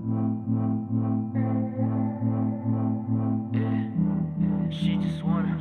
She just wanna,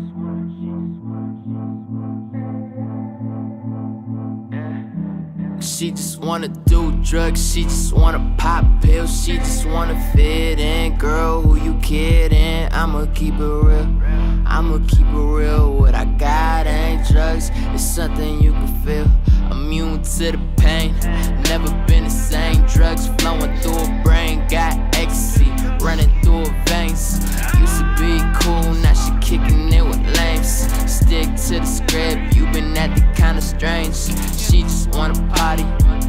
She just wanna do drugs, she just wanna pop pills, she just wanna fit in. Girl, who you kidding? I'ma keep it real, I'ma keep it real. What I got ain't drugs, it's something you can feel. Immune to the pain, never been the same. Drugs flowing through her brain, got ecstasy running through her veins. Used to be cool, now she kicking it with lames. Stick to the script, you been acting kinda strange. She just wanna party,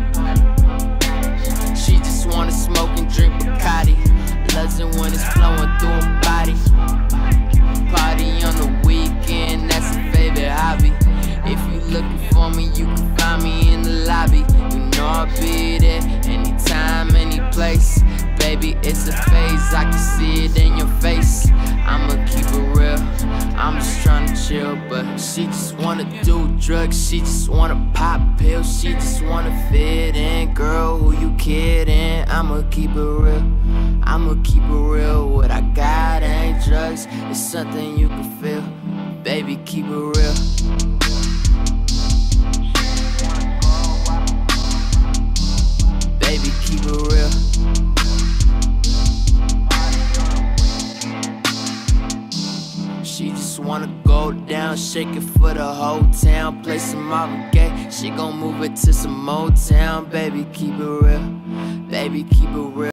she just wanna smoke and drink Bacardi. Loves it when it's flowing through her body. Party on the weekend, that's her favorite hobby. If you looking for me, you can find me in the lobby. You know I'll be there, anytime, any place. Baby, it's a phase, I can see it in your face. I'ma keep it real, I'm just tryna chill. But she just wanna do drugs, she just wanna pop pills, she just wanna fit in. Girl, who you kidding? I'ma keep it real, I'ma keep it real. What I got ain't drugs, it's something you can feel. Baby, keep it real. Baby, keep it real. She just wanna go down, shake it for the whole town. Play some Marvin Gaye, she gon' move it to some Motown. Baby, keep it real. Baby, keep it real.